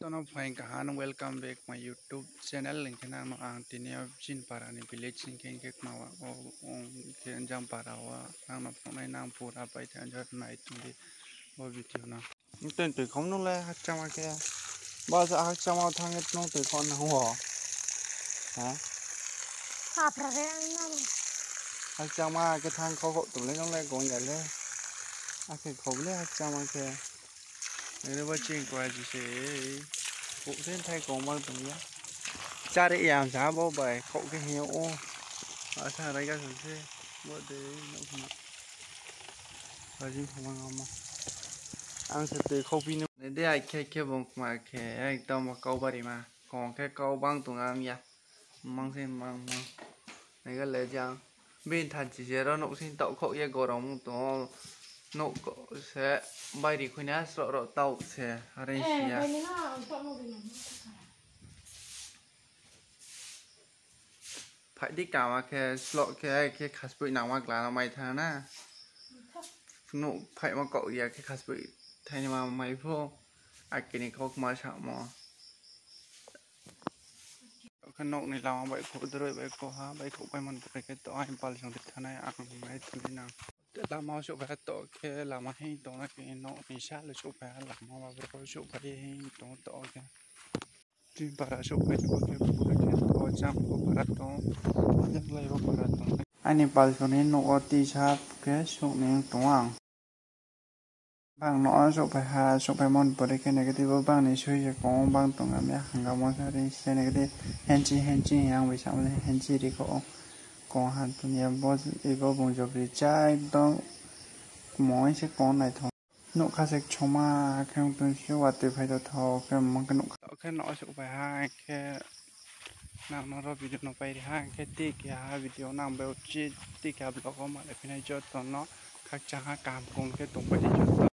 Tono fine kahan welcome back my YouTube channel link na no ang tinia jin para ni village link ke mawa o ke jam para wa nang no phone nang pura pai than jot nai tung di o video na tên tuổi không nó le hắc chama ke bao giờ hắc chama thang et no tuổi con ho hả Hạt ra đấy anh hắc chama cái thang khó hộ tụi lấy nó le còn vậy le cái khẩu le hắc chama ke nếu mà chuyện qua gì sẽ phụ thêm thay còn mang tụi nhá cha để làm sao bao bài cậu cái hiệu ở xa đây các thứ thế bữa đấy nó không và gì không ngon mà ăn sẽ từ khâu pin này đây ai kia bông mà kia ai tao mà câu bari mà còn cái câu băng tụi ăn ya mang xem mang này cái lẽ chăng bên thành chỉ sẽ đó nụ xin tậu khẩu ya gò rong tụi nụ sẽ bay đi khuyên á sợ rõ tàu sẽ ở đây xìa phải đi cả mà cái slot cái khát bụi nào mà là mày thà na nụ phải mà cậu giờ cái khát bụi thay mà mày vô ai cái này có mà sao mà cái nụ này làm vậy khổ rồi vậy khổ ha vậy khổ phải mình phải cái tỏi em bao nhiêu thằng này ăn mấy thứ nào làm mau chụp phải tổ cái làm hay tổ cái nó bị sát là chụp phải làm mau mà rồi chụp phải tổ cái chỉ para chụp phải cái tổ jam của para tổ yang lain của para tổ anh em bao nhiêu này nó ti sát cái chụp này tổ ang bang nó chụp phải món bữa cái này cái tí bang này chơi cái con bang tổ ngắm ya hàng món cái này cái hen chi yang với sao này hen chi đi có còn hạt tụi em bao giờ có bông chụp thì trái đó mỗi sẽ con này thôi nụ khá sẽ cho mà cái tụi siêu vật từ phải thò cái món cái nụ cái nọ sẽ phải hai cái nào nó ra video nó phải hai cái tí cái video nào béo chi tí cái blog mà lại phải cho tụi nó khác chẳng cảm cùng cái tụi phải cho